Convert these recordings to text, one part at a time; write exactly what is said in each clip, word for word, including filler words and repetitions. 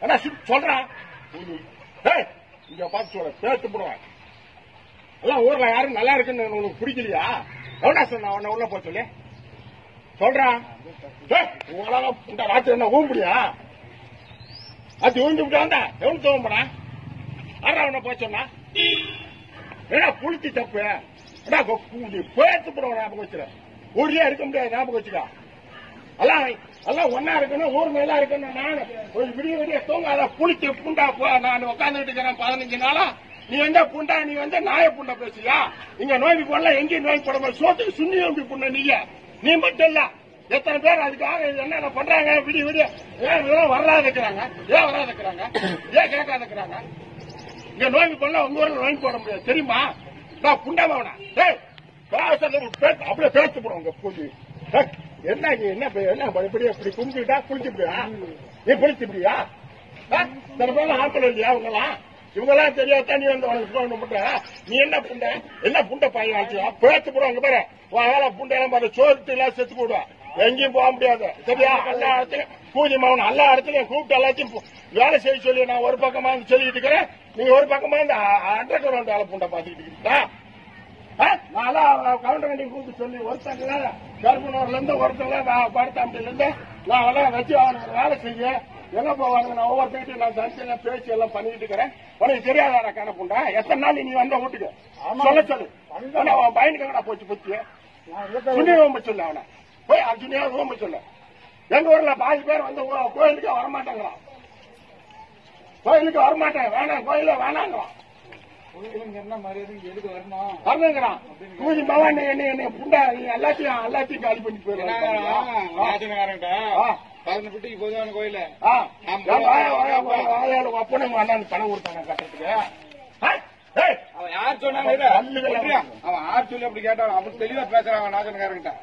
ஆனா சொல்றான் இங்க பார்த்து சொல்ற பேத்து போடுவான் எல்லாம் ஊர்ல யாரும் நல்லா இருக்குன்னு உனக்கு பிடிக்கலையா எவனா சொன்ன உன்ன உள்ள போக சொல்லி சொல்றான் உங்களால ராத்திரி என்ன ஊம்பிடியா அது ஊம்பி விட்டாண்டா எவனு தோம்படா ஆறா உன்ன போக சொன்னா ஏன்னா புளிச்சு தப்பு பேத்து போடுவோம் ஞாபகம் வச்சுற ஊர்லயே இருக்க முடியாது ஞாபகம் வச்சுக்கா எல்லாம் எல்லாம் ஒன்னா இருக்கணும் ஊர் மேலா இருக்கணும் நான் ஒரு விடிய விடிய தூங்காத புளிச்சு புண்டா போ நான் உட்காந்துட்டு இருக்கிறேன் பதினஞ்சு நாளா நீ எந்த புண்டா நீ வந்து நாய புண்டை பேசுறியா இங்க நோய்க்கு போடல எங்கேயும் நோய் போட சோத்துக்கு சுண்ணி நோம்பி புண்ண நீங்க நீ மட்டும் இல்ல எத்தனை பேர் அதுக்காக என்ன பண்றாங்க விடிய விடிய ஏன் வராது இருக்கிறாங்க ஏன் வராது இருக்கிறாங்க ஏன் கேட்காத இருக்கிறாங்க இங்க நோய்க்கு போடல உங்க ஊர்ல நோய் போட முடியாது தெரியுமா நான் புண்டாமவனா அப்படியே பேச போடுவோம் பூஜை என்ன என்ன என்ன இப்படி இப்படி கும்பிட்டா குளிச்சுப்பிடியா நீ குளிச்சுப்பிடியா சில பேர் ஆட்கள் இல்லையா இவங்கெல்லாம் இவங்கெல்லாம் தெரியாதா நீ வந்து உனக்கு போன் பண்ற நீ என்ன புண்டை என்ன புண்டை பாய் ஆச்சியா பேத்து போடுவாங்க பாரு வேலை புண்டையெல்லாம் பாரு சோறு எல்லாம் செத்து போடுவா எங்கேயும் போக முடியாது சரியா எல்லா இடத்துலயும் பூஜை மாவன எல்லா இடத்துலயும் கூப்பிட்டு எல்லாத்தையும் வேலை செய்ய சொல்லி நான் ஒரு பக்கமா இருந்து சொல்லிட்டு இருக்கிறேன் நீங்க ஒரு பக்கமா இருந்து அண்டர் கிரவுண்ட் வேலை புண்டை பாத்துக்கிட்டு இருக்கீங்களா நான் கவுண்டர் வண்டி கூப்பிட்டு சொல்லி ஒருத்தங்கள கருப்பனூர்ல இருந்து ஒருத்தங்கள படுத்தாம்பில இருந்து நான் எல்லாம் வச்சு அவனுக்கு வேலை செய்ய எங்க போவாங்க நான் ஒவ்வொருத்தையும் நான் தனித்தனியா பேச்சு எல்லாம் பண்ணிட்டு இருக்கிறேன் உனக்கு தெரியாத கணப்புண்டா எத்தனை நாள் நீ வந்த வீட்டுக்கு சொல்ல சொல்லு அவன் பயனுக்கு போச்சு புத்தி சுனி ஓம்ப சொல்லு அவனை போய் அர்ஜுனியா ஓம்ப சொல்லு எங்க ஊர்ல பாதி பேர் வந்து கோயிலுக்கு வரமாட்டேங்கிறான் கோயிலுக்கு வரமாட்டேன் வேணாம் கோயில வேணாங்கிறான் என்ன மரியாதை எதுக்கு வரணும் வரணுங்கிறான் பூஜை பவான் என்ன புண்டா நீ எல்லாத்தையும் எல்லாத்தையும் காலி பண்ணி போயிருக்காங்க பதினெட்டு குட்டிக்கு போதுமான கோயில அப்பனும் அண்ணன் பணம் கொடுத்தாங்க கட்டுறதுக்கு அவன் யார் சொன்னாங்க அவன் யார் சொல்லி அப்படி கேட்டான் அவன் தெளிவா பேசுறாங்க நாகன்காரங்கிட்ட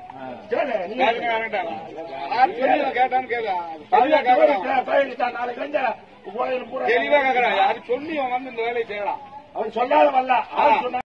கேட்டான்னு கேளு நாளைக்கு வந்து கோயில் தெளிவா கேட்கறான் யாரு சொல்லி அவன் வந்து இந்த வேலையை செய்யலாம் அவன் சொல்லாத வரல